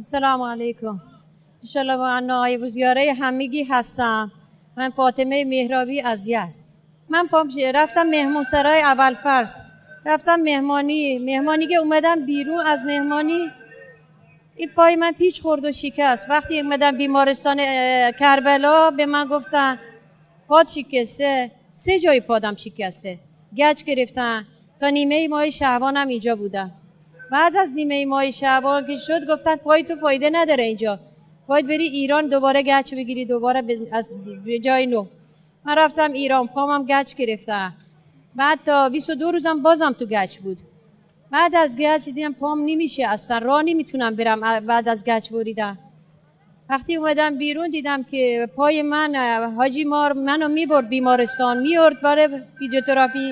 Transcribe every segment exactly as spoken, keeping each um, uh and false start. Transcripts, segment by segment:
السلام علیکم. انشالله با نایب الزیاره همگی هستم. من فاطمه مهرابی از یزد. من پام رفتم مهمون سرای اول فرض، رفتم مهمانی مهمانی که اومدم بیرون از مهمانی این پای من پیچ خورد و شکست. وقتی اومدم بیمارستان کربلا به من گفتن پاد شکسته، سه جای پادم شکسته، گچ گرفتن. تا نیمه ماه شعبانم اینجا بودم. بعد از نیمه ماه شعبان که شد گفتن پای تو فایده نداره اینجا، باید بری ایران دوباره گچ بگیری دوباره از جای نو. من رفتم ایران، پامم گچ گرفتم. بعد تا بیست و دو روزم بازم تو گچ بود. بعد از گچ دیدم پام نمیشه، اصلا راه نمیتونم برم بعد از گچ بریدم. وقتی اومدم بیرون دیدم که پای من حاجی مار منو میبرد بیمارستان، میورد برای فیزیوتراپی.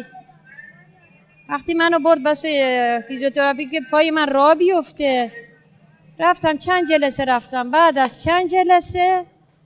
وقتی منو برد بس فیزیوتراپی که پای من راه بیفته، رفتم چند جلسه رفتم. بعد از چند جلسه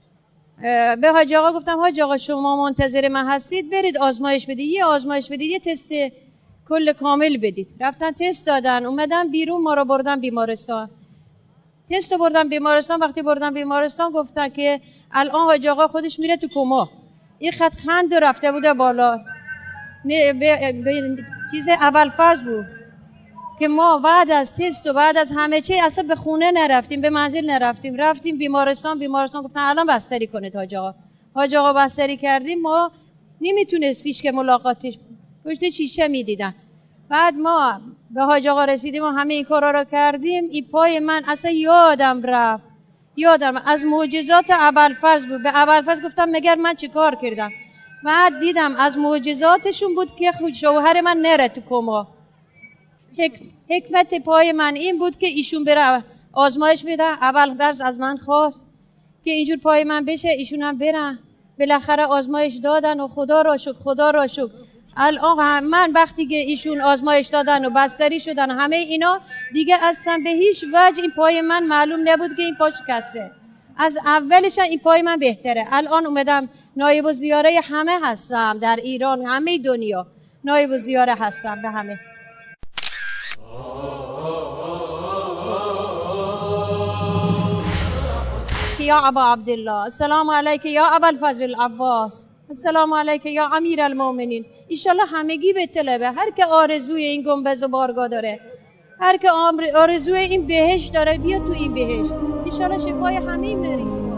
به حاج آقا گفتم حاج آقا شما منتظر من هستید، برید آزمایش بدید، یه آزمایش بدید، یه تست کل کامل بدید. رفتن تست دادن، اومدن بیرون، ما رو بردن بیمارستان. تست بردن بیمارستان. وقتی بردن بیمارستان گفتن که الان حاج آقا خودش میره تو کما. این خط خند رفته بوده بالا. نه به, به چیز اول فرض بود که ما بعد از تست و بعد از همه چی اصلا به خونه نرفتیم، به منزل نرفتیم، رفتیم بیمارستان. بیمارستان گفتن الان بستری کنید حاج آقا. حاج آقا بستری کردیم، ما نمیتونستیش که ملاقاتش پشت شیشه میدیدن. بعد ما به حاج آقا رسیدیم و همه این کارا رو کردیم. این پای من اصلا یادم رفت، یادم از معجزات اول فرض بود. به اول فرض گفتم مگر من چی کار کردم؟ بعد دیدم از معجزاتشون بود که شوهر من نره تو کما. حک... حکمت پای من این بود که ایشون بره آزمایش بدن. اول فرض از من خواست که اینجور پای من بشه، ایشون هم برن. بالاخره آزمایش دادن و خدا را شکر، خدا را شکر. الان من وقتی که ایشون آزمایش دادن و بستری شدن همه اینا دیگه اصلا به هیچ وجه این پای من معلوم نبود که این پا شکسته. از اولش این پای من بهتره. الان اومدم نایب الزیاره همه هستم در ایران، همه دنیا نایب الزیاره هستم به همه. یا ابا عبدالله، السلام علیک یا ابا الفضل العباس، السلام علیک یا امیر المؤمنین. ایشالله همگی به طلبه، هر که آرزوی این گنبد و بارگاه داره، هر که آرزوی این بهشت داره، بیا تو این بهشت. ایشالله شفای همه مریض.